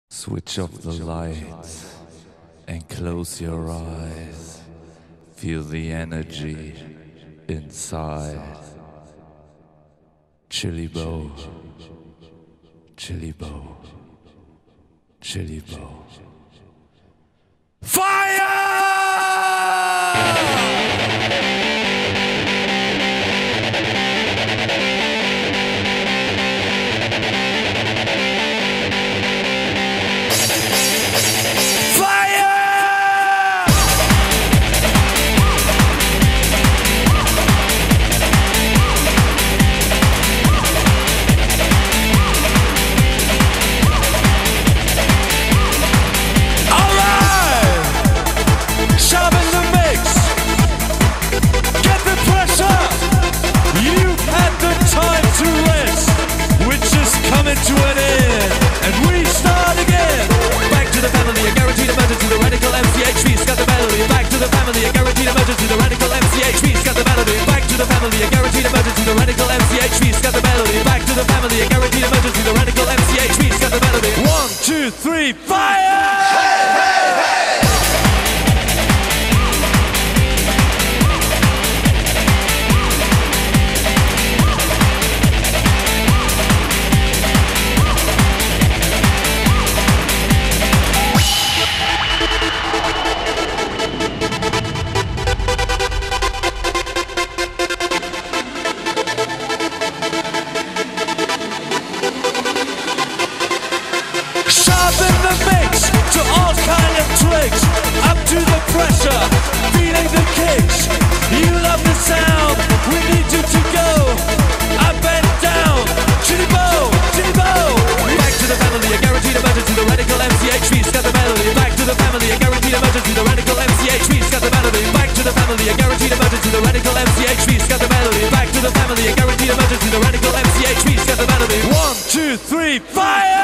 Switch off the lights and close your eyes. Feel the energy inside. Chili Bow, Chili Bow, Chili Bow. Fire! To an end, and we start again. Back to the family, a guaranteed emergency. The radical MCHV got the melody. Back to the family, a guaranteed emergency. The radical MCHV got the melody. Back to the family, a guaranteed emergency. The radical MCHV got the melody. Back to the family, a guaranteed emergency. The radical MCHV got the melody. 1, 2, 3, fire! Hey, hey, hey! Sharpen the mix to all kind of tricks. Up to the pressure, feeling the kicks. You love the sound, we need you to go up and down. Chili Bow, Chili Bow. Back to the family, a guaranteed emergency. The radical MCHV's got the melody. Back to the family, a guaranteed emergency. The radical MCHV's got the melody. Back to the family, a guaranteed emergency. The radical MCHV's got the melody. Back to the family, a guaranteed emergency. The radical MCHV's got the melody. 1, 2, 3, fire!